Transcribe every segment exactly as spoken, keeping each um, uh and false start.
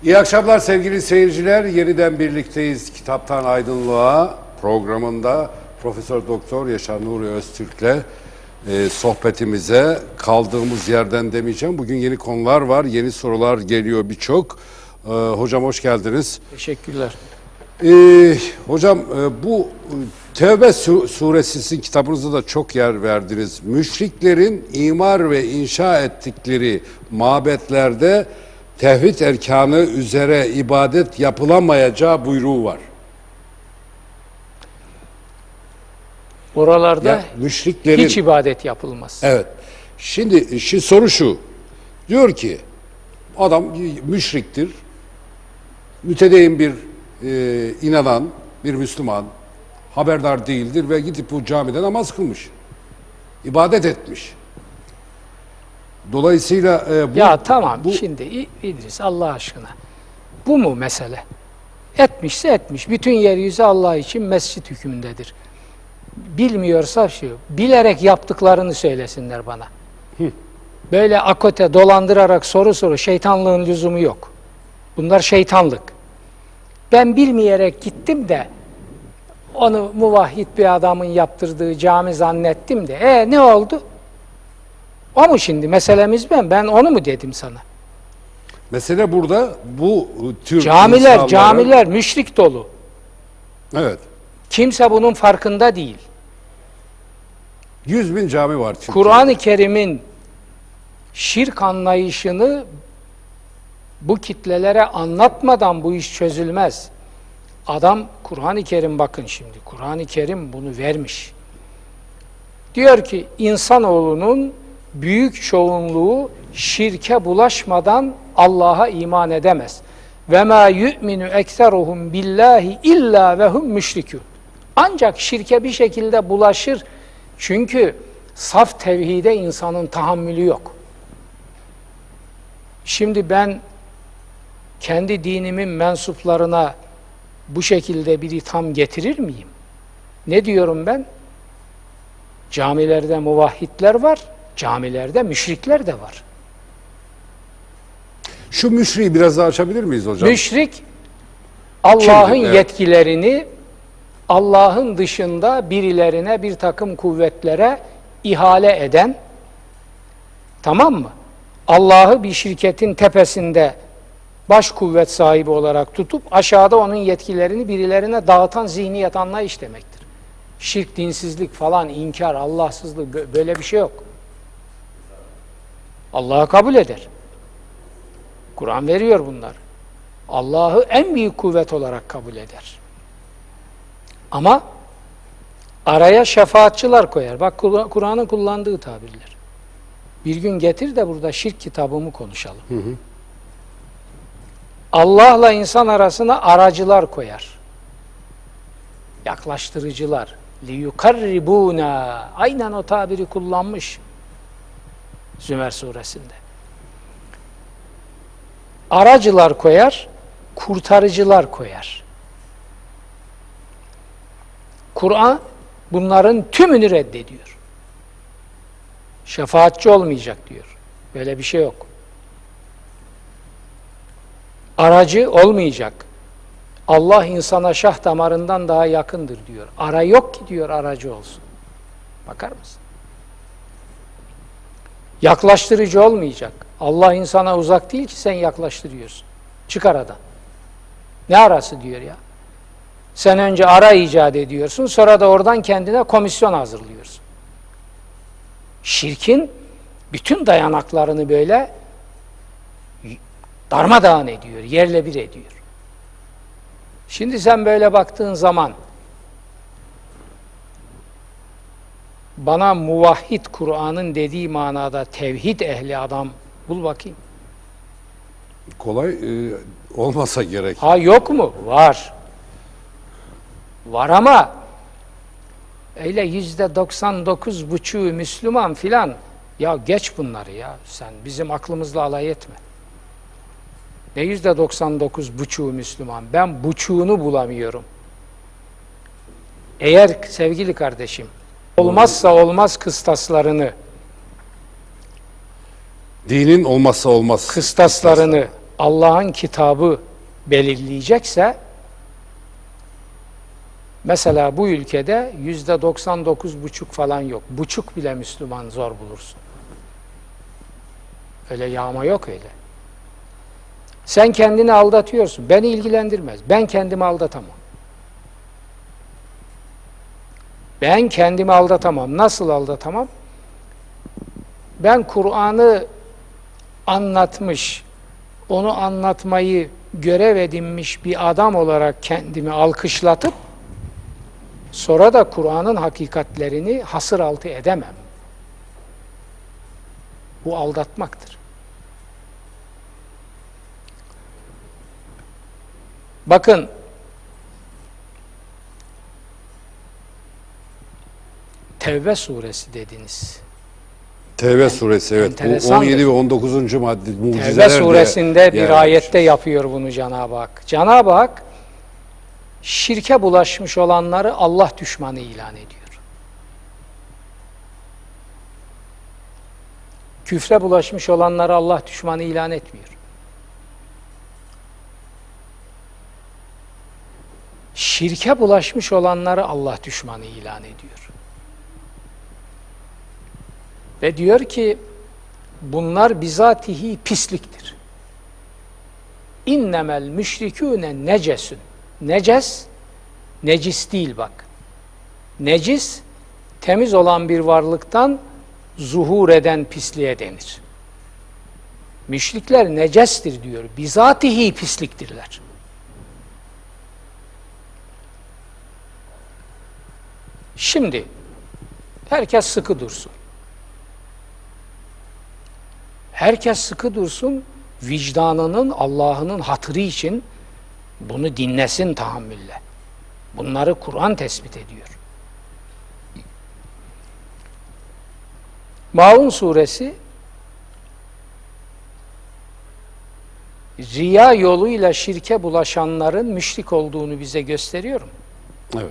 İyi akşamlar sevgili seyirciler. Yeniden birlikteyiz Kitaptan Aydınlığa programında Profesör Doktor Yaşar Nuri Öztürk'le e, sohbetimize kaldığımız yerden demeyeceğim. Bugün yeni konular var, yeni sorular geliyor birçok. E, hocam hoş geldiniz. Teşekkürler. E, hocam e, bu Tevbe suresi sizin kitabınızda da çok yer verdiniz. Müşriklerin imar ve inşa ettikleri mabetlerde tevhid erkanı üzere ibadet yapılamayacağı buyruğu var. Oralarda Ya, müşriklerin, hiç ibadet yapılmaz. Evet. Şimdi, şimdi soru şu. Diyor ki adam müşriktir. Mütedeyyin bir e, inanan, bir Müslüman. Haberdar değildir ve gidip bu camide namaz kılmış. İbadet etmiş. Dolayısıyla e, bu... Ya tamam bu, şimdi İdris Allah aşkına. Bu mu mesele? Etmişse etmiş. Bütün yeryüzü Allah için mescit hükmündedir. Bilmiyorsa şu, bilerek yaptıklarını söylesinler bana. Hı. Böyle akote dolandırarak soru soru şeytanlığın lüzumu yok. Bunlar şeytanlık. Ben bilmeyerek gittim de onu muvahhid bir adamın yaptırdığı cami zannettim de. E ne oldu? O mu şimdi? Meselemiz ben. Ben onu mu dedim sana? Mesele burada bu tür Camiler, insanlara... camiler müşrik dolu. Evet. Kimse bunun farkında değil. Yüz bin cami var Türkiye'de. Kur'an-ı Kerim'in şirk anlayışını bu kitlelere anlatmadan bu iş çözülmez. Adam, Kur'an-ı Kerim bakın şimdi, Kur'an-ı Kerim bunu vermiş. Diyor ki, insanoğlunun büyük çoğunluğu şirke bulaşmadan Allah'a iman edemez. Ve ma yu'minu ekseruhum billahi illa ve hum müşrikûn. Ancak şirke bir şekilde bulaşır. Çünkü saf tevhide insanın tahammülü yok. Şimdi ben kendi dinimin mensuplarına bu şekilde bir itham getirir miyim? Ne diyorum ben? Camilerde muvahhidler var, camilerde müşrikler de var. Şu müşriği biraz daha açabilir miyiz hocam? Müşrik, Allah'ın Evet. yetkilerini Allah'ın dışında birilerine, bir takım kuvvetlere ihale eden, tamam mı? Allah'ı bir şirketin tepesinde baş kuvvet sahibi olarak tutup aşağıda onun yetkilerini birilerine dağıtan zihniyet anlayış demektir. Şirk, dinsizlik falan, inkar, Allahsızlık böyle bir şey yok. Allah'ı kabul eder. Kur'an veriyor bunları. Allah'ı en büyük kuvvet olarak kabul eder. Ama araya şefaatçılar koyar. Bak Kur'an'ın kullandığı tabirler. Bir gün getir de burada şirk kitabımı konuşalım. Hı hı. Allah'la insan arasına aracılar koyar. Yaklaştırıcılar. لِيُقَرِّبُونَا Aynen o tabiri kullanmış Zümer suresinde. Aracılar koyar, kurtarıcılar koyar. Kur'an bunların tümünü reddediyor. Şefaatçi olmayacak diyor. Böyle bir şey yok. Aracı olmayacak. Allah insana şah damarından daha yakındır diyor. Ara yok ki diyor aracı olsun. Bakar mısın? Yaklaştırıcı olmayacak. Allah insana uzak değil ki sen yaklaştırıyorsun. Çık aradan. Ne arası diyor ya? Sen önce ara icat ediyorsun, sonra da oradan kendine komisyon hazırlıyorsun. Şirkin bütün dayanaklarını böyle darmadağın ediyor, yerle bir ediyor. Şimdi sen böyle baktığın zaman bana muvahhid Kur'an'ın dediği manada tevhid ehli adam bul bakayım. Kolay e, olmasa gerek. Ha yok mu? Var. Var ama öyle yüzde doksan dokuz buçuğu Müslüman filan, ya geç bunları ya, sen bizim aklımızla alay etme. Ne yüzde doksan dokuz buçuğu Müslüman? Ben buçuğunu bulamıyorum. Eğer sevgili kardeşim, olmazsa olmaz kıstaslarını, Dinin olmazsa olmaz kıstaslarını Allah'ın kitabı belirleyecekse, mesela bu ülkede yüzde doksan dokuz buçuk falan yok. Buçuk bile Müslüman zor bulursun. Öyle yağma yok öyle. Sen kendini aldatıyorsun. Beni ilgilendirmez. Ben kendimi aldatamam. Ben kendimi aldatamam. Nasıl aldatamam? Ben Kur'an'ı anlatmış, onu anlatmayı görev edinmiş bir adam olarak kendimi alkışlatıp sonra da Kur'an'ın hakikatlerini hasır altı edemem. Bu aldatmaktır. Bakın, Tevbe suresi dediniz. Tevbe suresi, evet. Bu on yedi ve on dokuzuncu madde mucizeler Tevbe suresinde bir yer ayette vermişiz. yapıyor bunu Cenab-ı Hak. Cenab-ı Hak şirke bulaşmış olanları Allah düşmanı ilan ediyor. Küfre bulaşmış olanları Allah düşmanı ilan etmiyor. Şirke bulaşmış olanları Allah düşmanı ilan ediyor. Ve diyor ki bunlar bizatihi pisliktir. İnnemel müşrikûne necesün. Neces, necis değil bak. Necis, temiz olan bir varlıktan zuhur eden pisliğe denir. Müşrikler necestir diyor. Bizatihi pisliktirler. Şimdi herkes sıkı dursun. Herkes sıkı dursun, vicdanının, Allah'ının hatırı için bunu dinlesin tahammülle. Bunları Kur'an tespit ediyor. Maun suresi riya yoluyla şirke bulaşanların müşrik olduğunu bize gösteriyor mu? Evet.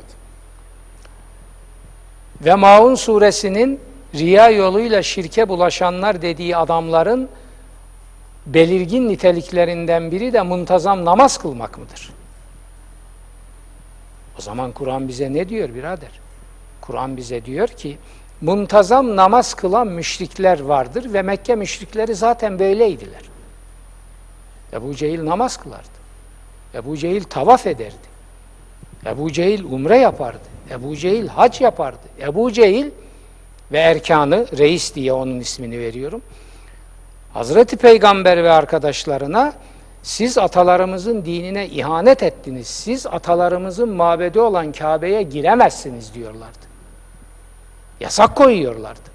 Ve Maun suresinin riya yoluyla şirke bulaşanlar dediği adamların belirgin niteliklerinden biri de muntazam namaz kılmak mıdır? O zaman Kur'an bize ne diyor birader? Kur'an bize diyor ki muntazam namaz kılan müşrikler vardır ve Mekke müşrikleri zaten böyleydiler. Ebu Cehil namaz kılardı. Ebu Cehil tavaf ederdi. Ebu Cehil umre yapardı. Ebu Cehil hac yapardı. Ebu Cehil ve erkanı, reis diye onun ismini veriyorum. Hazreti Peygamber ve arkadaşlarına siz atalarımızın dinine ihanet ettiniz. Siz atalarımızın mabedi olan Kabe'ye giremezsiniz diyorlardı. Yasak koyuyorlardı.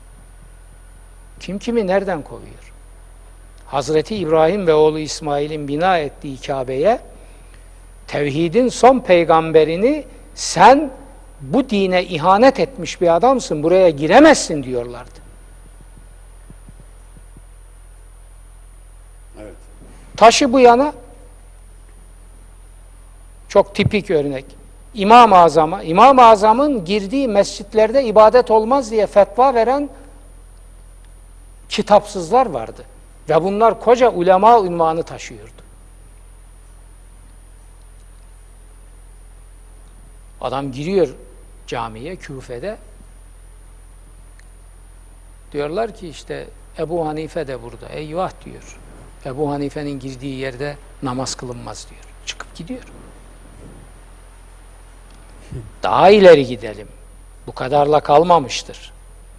Kim kimi nereden kovuyor? Hazreti İbrahim ve oğlu İsmail'in bina ettiği Kabe'ye tevhidin son peygamberini sen bu dine ihanet etmiş bir adamsın, buraya giremezsin diyorlardı. Evet. Taşı bu yana çok tipik örnek. İmam-ı Azam'a, İmam-ı Azam'ın girdiği mescitlerde ibadet olmaz diye fetva veren kitapsızlar vardı. Ve bunlar koca ulema unvanı taşıyordu. Adam giriyor camiye, Küfe'de. Diyorlar ki işte Ebu Hanife de burada. Eyvah diyor. Ebu Hanife'nin girdiği yerde namaz kılınmaz diyor. Çıkıp gidiyor. Daha ileri gidelim. Bu kadarla kalmamıştır.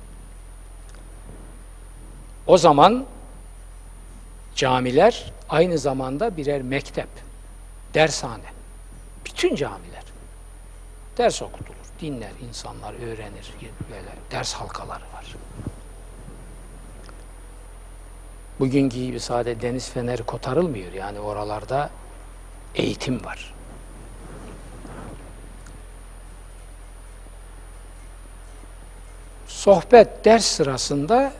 O zaman camiler aynı zamanda birer mektep, dershane. Bütün camiler. Ders okutulur, dinler, insanlar öğrenir, böyle ders halkaları var. Bugünkü gibi sadece deniz feneri kotarılmıyor, yani oralarda eğitim var. Sohbet, ders sırasında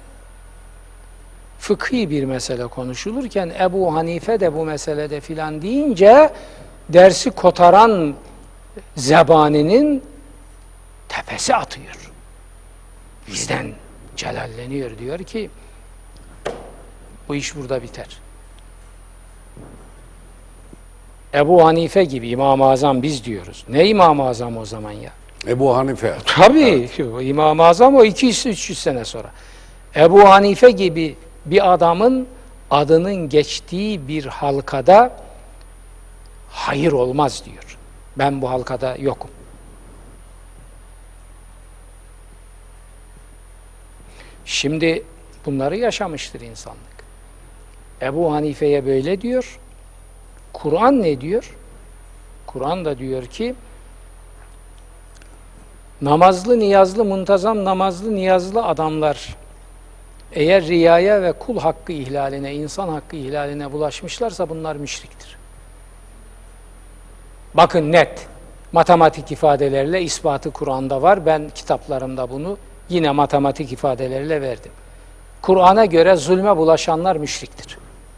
fıkhi bir mesele konuşulurken Ebu Hanife de bu meselede filan deyince dersi kotaran zebaninin tepesi atıyor. Bizden celalleniyor, diyor ki bu iş burada biter. Ebu Hanife gibi İmam-ı Azam biz diyoruz. Ne İmam-ı Azam o zaman ya? Ebu Hanife. Tabii evet. İmam-ı Azam o iki yüz üç yüz sene sonra. Ebu Hanife gibi bir adamın adının geçtiği bir halkada hayır olmaz diyor. Ben bu halkada yokum. Şimdi bunları yaşamıştır insanlık. Ebu Hanife'ye böyle diyor. Kur'an ne diyor? Kur'an da diyor ki namazlı, niyazlı, muntazam namazlı, niyazlı adamlar eğer riyaya ve kul hakkı ihlaline, insan hakkı ihlaline bulaşmışlarsa bunlar müşriktir. Bakın net, matematik ifadelerle ispatı Kur'an'da var. Ben kitaplarımda bunu yine matematik ifadelerle verdim. Kur'an'a göre zulme bulaşanlar müşriktir.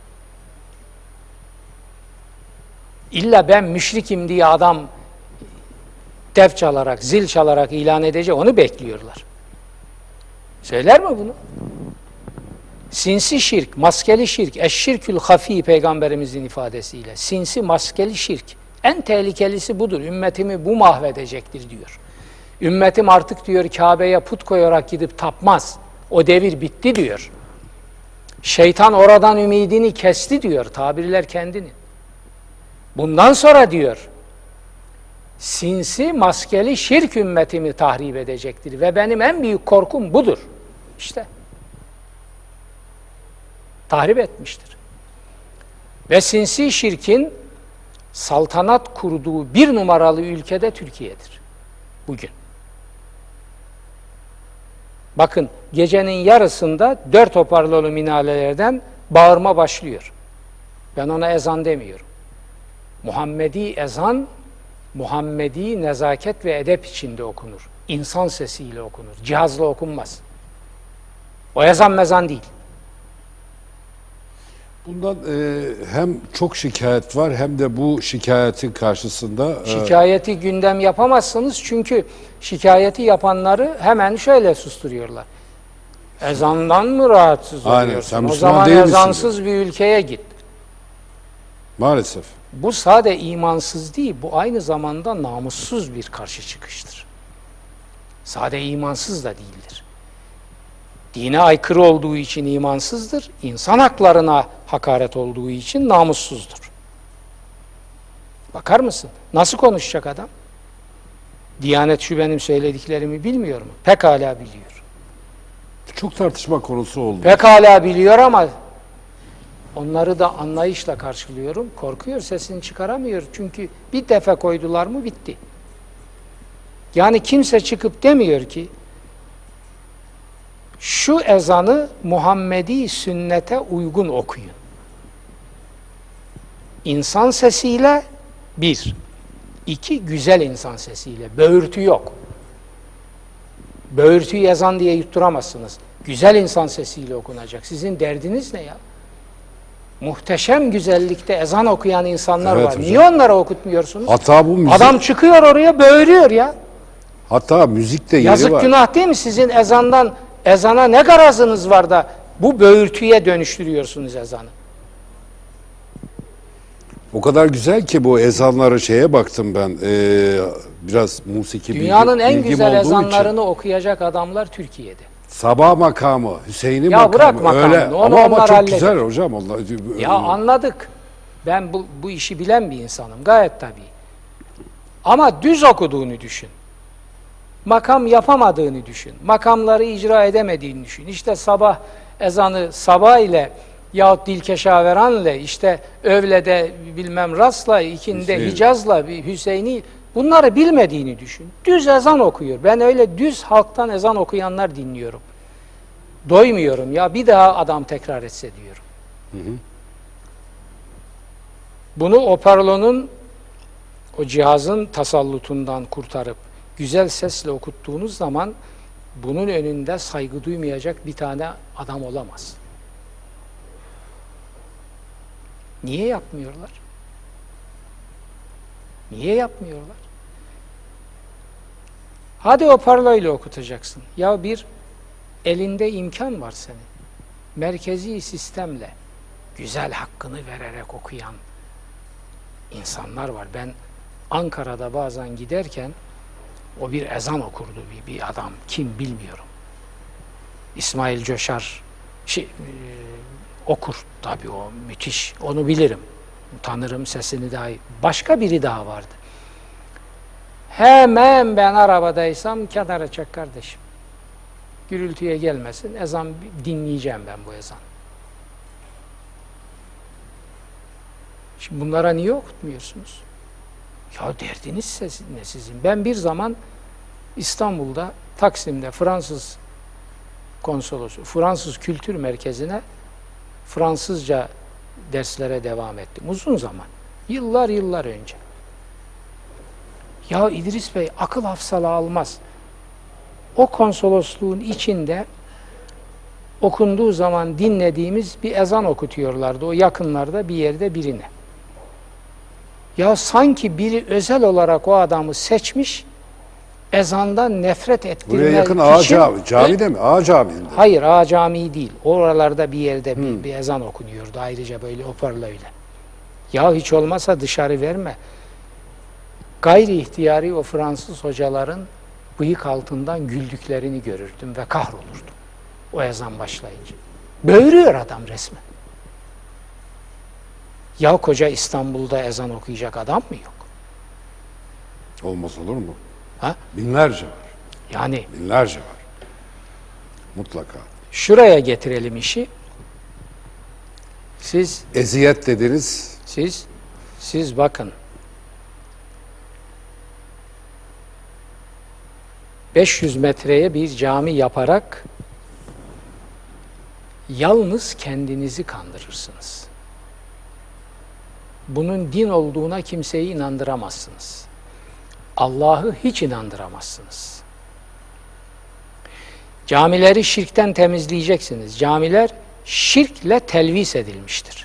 İlla ben müşrikim diye adam tef çalarak, zil çalarak ilan edecek, onu bekliyorlar. Söyler mi bunu? Sinsi şirk, maskeli şirk, eşşirkül hafi peygamberimizin ifadesiyle. Sinsi, maskeli şirk. En tehlikelisi budur. Ümmetimi bu mahvedecektir diyor. Ümmetim artık diyor Kabe'ye put koyarak gidip tapmaz. O devir bitti diyor. Şeytan oradan ümidini kesti diyor. Tabirler kendini. Bundan sonra diyor sinsi, maskeli şirk ümmetimi tahrip edecektir. Ve benim en büyük korkum budur. İşte. Tahrip etmiştir. Ve sinsi şirkin saltanat kurduğu bir numaralı ülkede Türkiye'dir. Bugün. Bakın gecenin yarısında dört hoparlörlü minarelerden bağırma başlıyor. Ben ona ezan demiyorum. Muhammedi ezan, Muhammedi nezaket ve edep içinde okunur. İnsan sesiyle okunur. Cihazla okunmaz. O ezan mezan değil. Bundan e, hem çok şikayet var hem de bu şikayetin karşısında... E, Şikayeti gündem yapamazsınız çünkü şikayeti yapanları hemen şöyle susturuyorlar. Ezandan mı rahatsız Aynen, oluyorsun? sen O Müslüman zaman değil misin ezansız diyor. bir ülkeye git. Maalesef. Bu sade imansız değil, bu aynı zamanda namussuz bir karşı çıkıştır. Sade imansız da değildir. Dine aykırı olduğu için imansızdır, insan haklarına hakaret olduğu için namussuzdur. Bakar mısın? Nasıl konuşacak adam? Diyanet şu benim söylediklerimi bilmiyor mu? Pekala biliyor. Çok tartışma konusu oldu. Pekala biliyor ama onları da anlayışla karşılıyorum. Korkuyor, sesini çıkaramıyor. Çünkü bir defa koydular mı bitti. Yani kimse çıkıp demiyor ki şu ezanı Muhammedi sünnete uygun okuyun. İnsan sesiyle bir. İki, güzel insan sesiyle. Böğürtü yok. Böğürtüyü ezan diye yutturamazsınız. Güzel insan sesiyle okunacak. Sizin derdiniz ne ya? Muhteşem güzellikte ezan okuyan insanlar Evet var. hocam. Niye onlara okutmuyorsunuz? Hatta bu müzik, Adam çıkıyor oraya böğürüyor ya. hatta müzik de yeri Yazık var. günah değil mi? Sizin ezandan ezana ne garazınız var da bu böğürtüye dönüştürüyorsunuz ezanı. O kadar güzel ki bu ezanları şeye baktım ben. E, biraz musiki Dünyanın bilgi, en bilgim güzel olduğu ezanlarını için. okuyacak adamlar Türkiye'de. Sabah makamı, Hüseyin'i Ya makamı. bırak makamını, öyle. onu Ama, ama onlar çok halleder. güzel hocam. Allah, Ya anladık. Ben bu, bu işi bilen bir insanım. Gayet tabii. Ama düz okuduğunu düşün. Makam yapamadığını düşün. Makamları icra edemediğini düşün. İşte sabah ezanı sabah ile yahut Dilkeşaveran ile işte öğlede bilmem Ras'la, ikindi Hüseyin. Hicaz'la, bir Hüseyin'i bunları bilmediğini düşün. Düz ezan okuyor. Ben öyle düz halktan ezan okuyanlar dinliyorum. Doymuyorum ya, bir daha adam tekrar etse diyorum. Hı hı. Bunu Operlo'nun o cihazın tasallutundan kurtarıp güzel sesle okuttuğunuz zaman bunun önünde saygı duymayacak bir tane adam olamaz. Niye yapmıyorlar? Niye yapmıyorlar? Hadi Operlo ile okutacaksın. Ya bir elinde imkan var senin. Merkezi sistemle güzel hakkını vererek okuyan insanlar var. Ben Ankara'da bazen giderken o bir ezan okurdu bir, bir adam. Kim bilmiyorum. İsmail Coşar şey, e, okur tabii, o müthiş. Onu bilirim. Tanırım sesini dahi. Başka biri daha vardı. Hemen ben arabadaysam kenara çek kardeşim. Gürültüye gelmesin. Ezan dinleyeceğim ben bu ezan. Şimdi bunlara niye okutmuyorsunuz? Ya derdiniz ne sizin? Ben bir zaman İstanbul'da, Taksim'de Fransız konsolosu, Fransız Kültür Merkezi'ne Fransızca derslere devam ettim. Uzun zaman. Yıllar yıllar önce. Ya İdris Bey akıl hafsala almaz. O konsolosluğun içinde okunduğu zaman dinlediğimiz bir ezan okutuyorlardı. O yakınlarda bir yerde birine. Ya sanki biri özel olarak o adamı seçmiş, ezandan nefret ettirmek için... Buraya yakın Ağa Cami, camide mi? Ağa Camii'nde. Hayır, Ağa Camii değil. Oralarda bir yerde hmm. bir, bir ezan okunuyordu. Ayrıca böyle hoparlörle. Ya hiç olmazsa dışarı verme. Gayri ihtiyari o Fransız hocaların bıyık altından güldüklerini görürdüm ve kahrolurdum. O ezan başlayınca. Böğürüyor adam resmen. Ya koca İstanbul'da ezan okuyacak adam mı yok? Olmaz olur mu? Ha? Binlerce var. Yani binlerce var. Mutlaka. Şuraya getirelim işi. Siz eziyet dediniz. Siz siz bakın. beş yüz metreye bir cami yaparak yalnız kendinizi kandırırsınız. Bunun din olduğuna kimseyi inandıramazsınız. Allah'ı hiç inandıramazsınız. Camileri şirkten temizleyeceksiniz. Camiler şirkle telvis edilmiştir.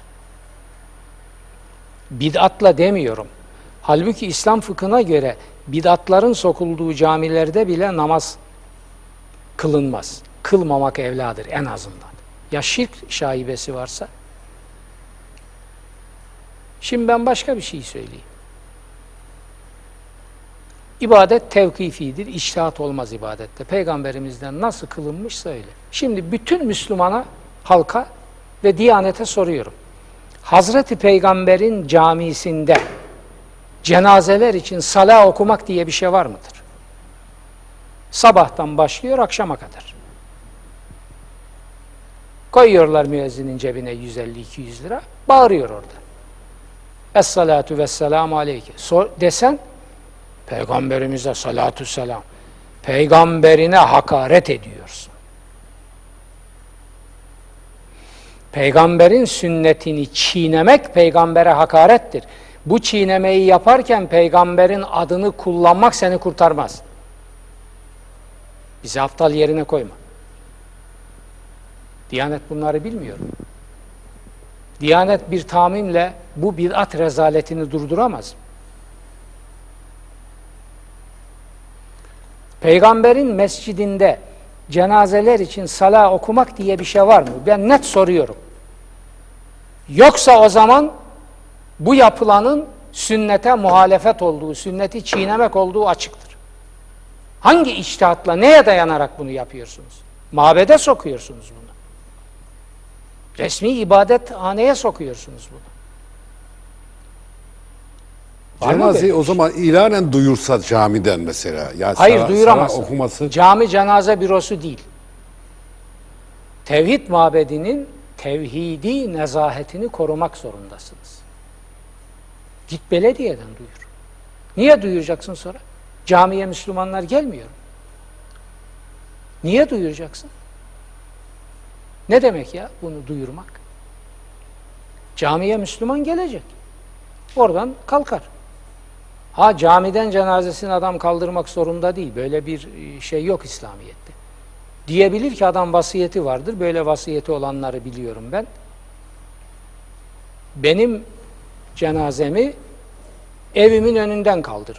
Bid'atla demiyorum. Halbuki İslam fıkhına göre bid'atların sokulduğu camilerde bile namaz kılınmaz. Kılmamak evladır en azından. Ya şirk şaibesi varsa? Şimdi ben başka bir şey söyleyeyim. İbadet tevkifidir, içtihat olmaz ibadette. Peygamberimizden nasıl kılınmışsa öyle. Şimdi bütün Müslümana, halka ve Diyanete soruyorum. Hazreti Peygamber'in camisinde cenazeler için salah okumak diye bir şey var mıdır? Sabahtan başlıyor akşama kadar. Koyuyorlar müezzinin cebine yüz elli iki yüz lira, bağırıyor orada. Es-salatu vesselamu aleyke. Sor, desen, Peygamberimize salatü selam. Peygamberine hakaret ediyorsun. Peygamberin sünnetini çiğnemek peygambere hakarettir. Bu çiğnemeyi yaparken peygamberin adını kullanmak seni kurtarmaz. Bizi aptal yerine koyma. Diyanet bunları bilmiyor. Diyanet bir tamimle bu bid'at rezaletini durduramaz. Peygamberin mescidinde cenazeler için salah okumak diye bir şey var mı? Ben net soruyorum. Yoksa o zaman bu yapılanın sünnete muhalefet olduğu, sünneti çiğnemek olduğu açıktır. Hangi içtihatla, neye dayanarak bunu yapıyorsunuz? Mabede sokuyorsunuz bunu. Resmi ibadethaneye sokuyorsunuz bunu. Cenazeyi o zaman ilanen duyursa camiden mesela. Yani hayır sana, duyuramaz. sana okuması... Cami cenaze bürosu değil. Tevhid mabedinin tevhidi nezahetini korumak zorundasınız. Git belediyeden duyur. Niye duyuracaksın sonra? Camiye Müslümanlar gelmiyor. Niye duyuracaksın? Ne demek ya bunu duyurmak? Camiye Müslüman gelecek. Oradan kalkar. Ha camiden cenazesini adam kaldırmak zorunda değil. Böyle bir şey yok İslamiyet'te. Diyebilir ki adam vasiyeti vardır. Böyle vasiyeti olanları biliyorum ben. Benim cenazemi evimin önünden kaldırın.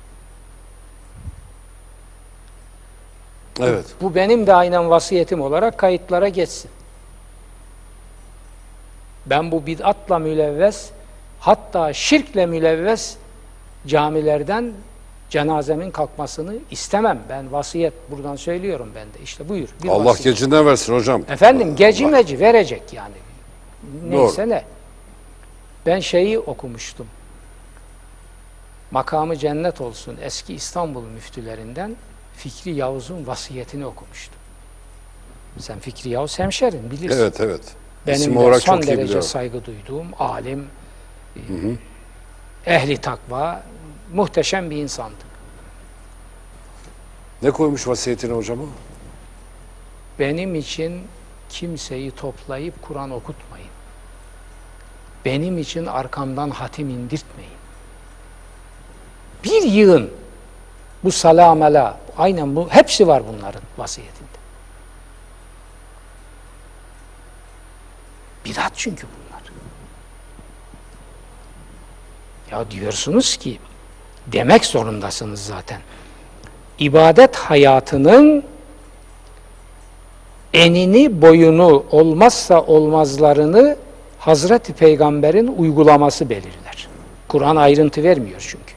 Evet. Bu benim de aynen vasiyetim olarak kayıtlara geçsin. Ben bu bid'atla mülevves hatta şirkle mülevves camilerden cenazemin kalkmasını istemem. Ben vasiyet buradan söylüyorum ben de. İşte buyur. Bir Allah vasiyet. gecinden versin hocam. Efendim geci meci verecek yani. Neyse Doğru. ne. Ben şeyi okumuştum. Makamı cennet olsun eski İstanbul müftülerinden Fikri Yavuz'un vasiyetini okumuştum. Sen Fikri Yavuz hemşerin bilirsin. Evet evet. Benim İsim de olarak son çok iyi derece biliyorum. saygı duyduğum alim, hı hı. ehli takva, muhteşem bir insandı. Ne koymuş vasiyetine hocam o? Benim için kimseyi toplayıp Kur'an okutmayın. Benim için arkamdan hatim indirtmeyin. Bir yığın bu salamela, aynen bu, hepsi var bunların vasiyetinde. Bidat çünkü bunlar. Ya diyorsunuz ki, demek zorundasınız zaten. İbadet hayatının enini boyunu olmazsa olmazlarını Hazreti Peygamber'in uygulaması belirler. Kur'an ayrıntı vermiyor çünkü.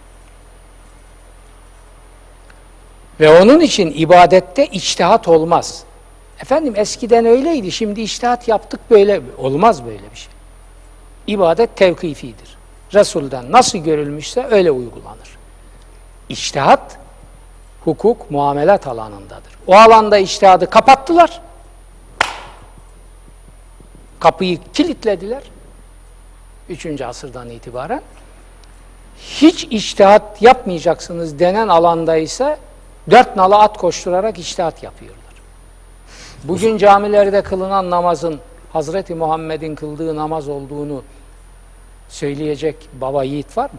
Ve onun için ibadette içtihat olmaz. Efendim eskiden öyleydi, şimdi içtihat yaptık böyle. Olmaz böyle bir şey. İbadet tevkifidir. Resul'den nasıl görülmüşse öyle uygulanır. İçtihat, hukuk, muamelat alanındadır. O alanda içtihadı kapattılar. Kapıyı kilitlediler. Üçüncü asırdan itibaren. Hiç içtihat yapmayacaksınız denen alanda ise dört nala at koşturarak içtihat yapıyorlar. Bugün camilerde kılınan namazın Hazreti Muhammed'in kıldığı namaz olduğunu söyleyecek baba yiğit var mı?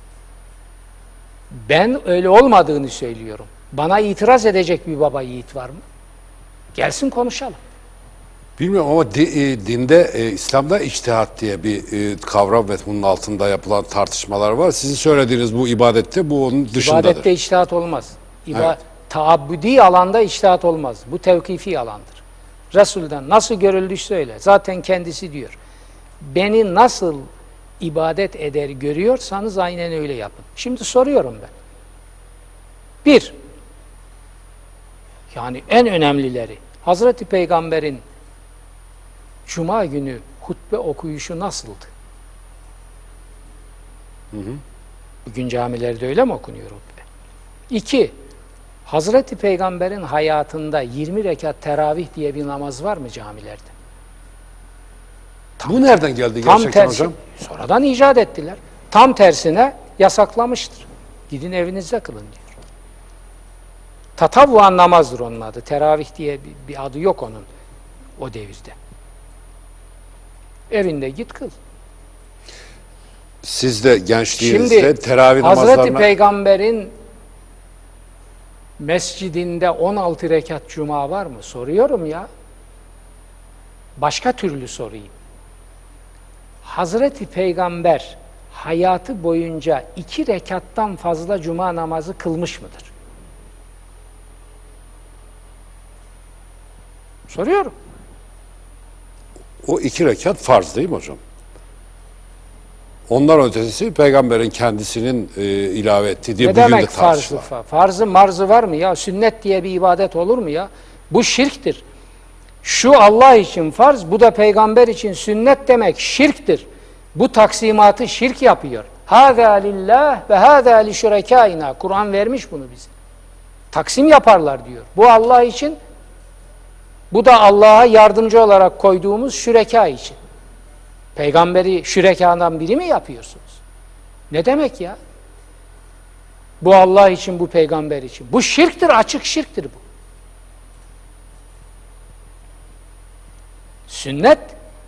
Ben öyle olmadığını söylüyorum. Bana itiraz edecek bir baba yiğit var mı? Gelsin konuşalım. Bilmiyorum ama di, e, dinde, e, İslam'da içtihat diye bir e, kavram ve bunun altında yapılan tartışmalar var. Sizin söylediğiniz bu ibadette bu onun dışındadır. İbadette içtihat olmaz. İba Evet. Taabbudi alanda içtihat olmaz. Bu tevkifi alandır. Resul'den nasıl görüldüyse öyle. Zaten kendisi diyor. Beni nasıl ibadet eder görüyorsanız aynen öyle yapın. Şimdi soruyorum ben. Bir, yani en önemlileri, Hazreti Peygamber'in Cuma günü hutbe okuyuşu nasıldı? Hı hı. Bugün camilerde öyle mi okunuyor hutbe? İki, Hazreti Peygamber'in hayatında yirmi rekat teravih diye bir namaz var mı camilerde? Tam, bu nereden geldi tam gerçekten tersi, hocam? Sonradan icat ettiler. Tam tersine yasaklamıştır. Gidin evinizde kılın diyor. Tatavvuan namazdır onun adı. Teravih diye bir, bir adı yok onun o devirde. Evinde git kıl. Siz de gençliğinizde Şimdi, teravih Hazreti namazlarına... Peygamber'in mescidinde on altı rekat cuma var mı? Soruyorum ya. Başka türlü sorayım. Hazreti Peygamber hayatı boyunca iki rekattan fazla cuma namazı kılmış mıdır? Soruyorum. O iki rekat farz değil mi hocam? Onlar ötesi peygamberin kendisinin e, ilave ettiği diye ne bugün de demek tartışılır. farzı? Farzı marzı var mı ya? Sünnet diye bir ibadet olur mu ya? Bu şirktir. Şu Allah için farz, bu da peygamber için sünnet demek şirktir. Bu taksimatı şirk yapıyor. Hâzâ lillah ve hâzâ li şurekâinâ. Kur'an vermiş bunu bize. Taksim yaparlar diyor. Bu Allah için, bu da Allah'a yardımcı olarak koyduğumuz şüreka için. Peygamberi şürekadan biri mi yapıyorsunuz? Ne demek ya? Bu Allah için, bu peygamber için. Bu şirktir, açık şirktir bu. Sünnet,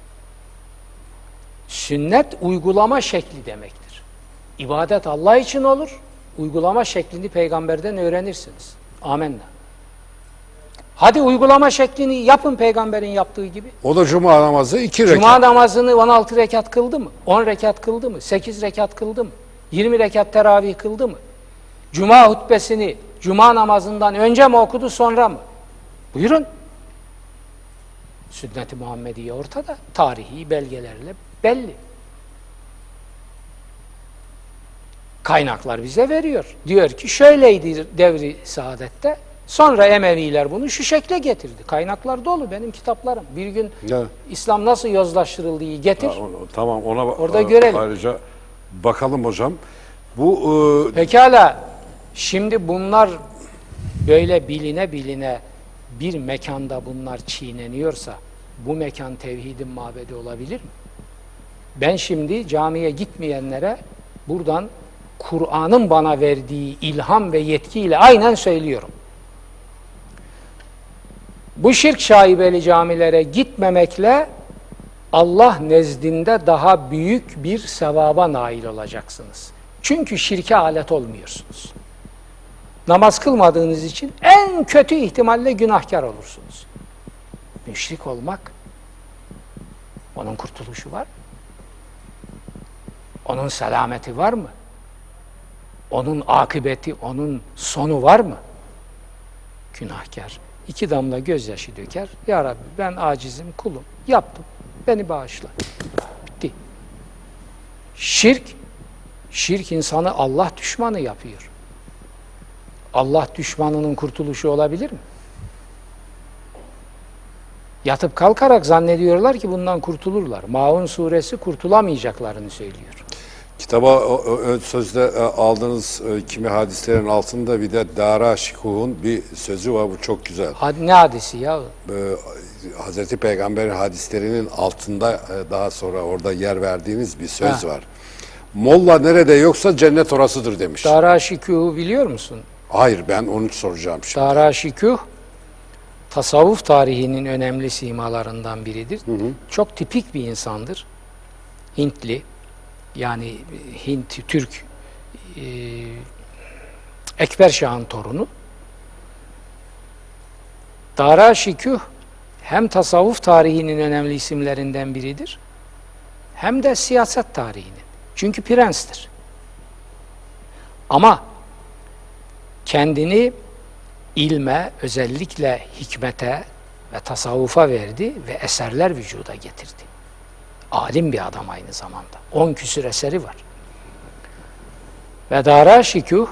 sünnet uygulama şekli demektir. İbadet Allah için olur, uygulama şeklini peygamberden öğrenirsiniz. Amenna. Hadi uygulama şeklini yapın peygamberin yaptığı gibi. O da cuma namazı iki rekat. Cuma namazını on altı rekat kıldı mı? on rekat kıldı mı? sekiz rekat kıldı mı? yirmi rekat teravih kıldı mı? Cuma hutbesini cuma namazından önce mi okudu, sonra mı? Buyurun. Sünnet-i Muhammediye ortada. Tarihi belgelerle belli. Kaynaklar bize veriyor. Diyor ki şöyleydi devri saadette. Sonra Emeviler bunu şu şekle getirdi. Kaynaklar dolu benim kitaplarım. Bir gün Ya. İslam nasıl yozlaştırıldığı getir. Ha, onu- tamam ona Orada a- görelim. ayrıca bakalım hocam. Bu e, Pekala, şimdi bunlar böyle biline biline bir mekanda bunlar çiğneniyorsa bu mekan tevhidin mabedi olabilir mi? Ben şimdi camiye gitmeyenlere buradan Kur'an'ın bana verdiği ilham ve yetkiyle aynen söylüyorum. Bu şirk şaibeli camilere gitmemekle Allah nezdinde daha büyük bir sevaba nail olacaksınız. Çünkü şirke alet olmuyorsunuz. Namaz kılmadığınız için en kötü ihtimalle günahkar olursunuz. Müşrik olmak, onun kurtuluşu var mı? Onun selameti var mı? Onun akıbeti, onun sonu var mı? Günahkar. İki damla gözyaşı döker. Ya Rabbi ben acizim, kulum. Yaptım. Beni bağışla. Bitti. Şirk, şirk insanı Allah düşmanı yapıyor. Allah düşmanının kurtuluşu olabilir mi? Yatıp kalkarak zannediyorlar ki bundan kurtulurlar. Maun suresi kurtulamayacaklarını söylüyor. kitaba o- o- ön sözde e, aldığınız e, kimi hadislerin altında bir de Dara Şikuh'un bir sözü var. Bu çok güzel. Had- Ne hadisi ya? E, Hazreti Peygamber'in hadislerinin altında e, daha sonra orada yer verdiğiniz bir söz Ha. var. Molla nerede yoksa cennet orasıdır demiş. Daraşikuh'u biliyor musun? Hayır, ben onu soracağım şimdi. Daraşikuh tasavvuf tarihinin önemli simalarından biridir. Hı hı. Çok tipik bir insandır. Hintli, yani Hint, Türk e, Ekber Şah'ın torunu. Daraşikuh hem tasavvuf tarihinin önemli isimlerinden biridir, hem de siyaset tarihinin. Çünkü prenstir. Ama kendini ilme, özellikle hikmete ve tasavvufa verdi ve eserler vücuda getirdi. Alim bir adam aynı zamanda. On küsür eseri var. Ve Daraşikuh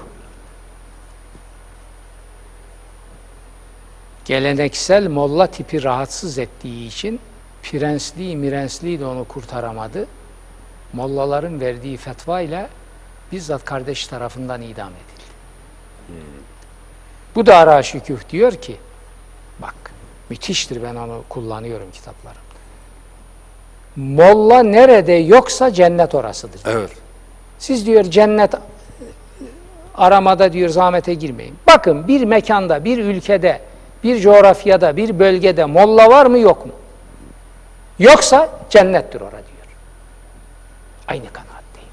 geleneksel molla tipi rahatsız ettiği için prensliği, mirensliği de onu kurtaramadı. Mollaların verdiği fetva ile bizzat kardeş tarafından idam edildi. Hmm. Bu Daraşikuh diyor ki, bak müthiştir, ben onu kullanıyorum kitaplarımda. Molla nerede yoksa cennet orasıdır diyor. Evet. Siz diyor cennet aramada diyor zahmete girmeyin. Bakın bir mekanda, bir ülkede, bir coğrafyada, bir bölgede molla var mı yok mu? Yoksa cennettir orada diyor. Aynı kanaatteyim.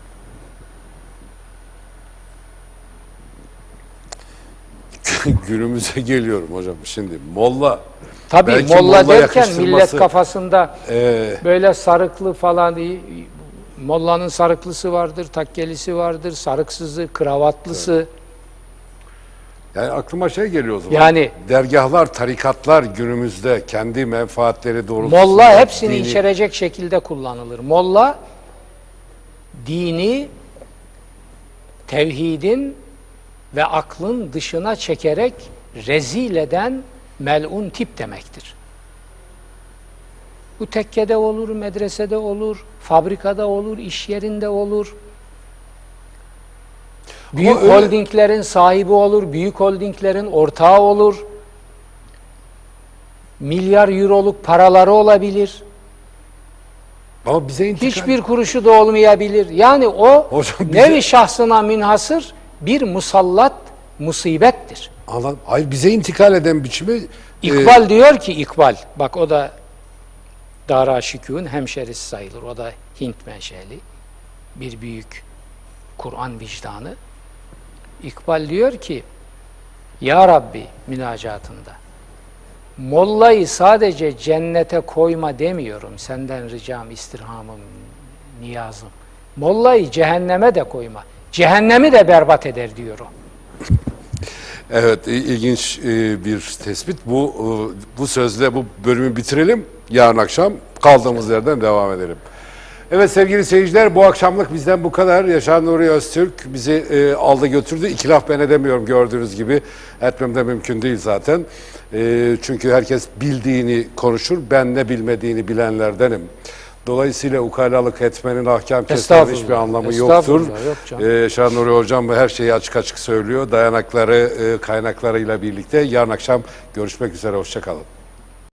Günümüze geliyorum hocam. Şimdi molla. Tabii belki molla molla derken millet yakıştırması, kafasında e, böyle sarıklı falan değil. Mollanın sarıklısı vardır, takkelisi vardır, sarıksızı, kravatlısı. yani aklıma şey geliyor o zaman. Yani dergahlar, tarikatlar günümüzde kendi menfaatleri doğrultusunda molla hepsini dini- içerecek şekilde kullanılır. Molla dini tevhidin ve aklın dışına çekerek rezil eden melun tip demektir. Bu tekkede olur, medresede olur, fabrikada olur, iş yerinde olur. Büyük öyle- holdinglerin sahibi olur, büyük holdinglerin ortağı olur. Milyar euroluk paraları olabilir. Ama bize intikal... Hiçbir kuruşu da olmayabilir. Yani o Hocam bize- nevi şahsına münhasır bir musallat musibettir. Anladım. Hayır, bize intikal eden biçimi İkbal diyor ki, İkbal, bak o da Daraşikuh'un hemşerisi sayılır. O da Hint menşeli. Bir büyük Kur'an vicdanı. İkbal diyor ki, Ya Rabbi münacatında, mollayı sadece cennete koyma demiyorum. Senden ricam, istirhamım, niyazım. Mollayı cehenneme de koyma. Cehennemi de berbat eder diyor o. evet, ilginç e, bir tespit. Bu e, bu sözle bu bölümü bitirelim. Yarın akşam kaldığımız yerden devam edelim. Evet sevgili seyirciler, bu akşamlık bizden bu kadar. Yaşar Nuri Öztürk bizi e, aldı götürdü. İki laf ben edemiyorum gördüğünüz gibi. Etmem de mümkün değil zaten. E, çünkü herkes bildiğini konuşur. Ben ne bilmediğini bilenlerdenim. Dolayısıyla ukalalık etmenin, ahkam kesmenin hiçbir anlamı yoktur. Yok Ee, Yaşar Nuri Hocam her şeyi açık açık söylüyor. Dayanakları, e, kaynaklarıyla birlikte yarın akşam görüşmek üzere. Hoşça kalın.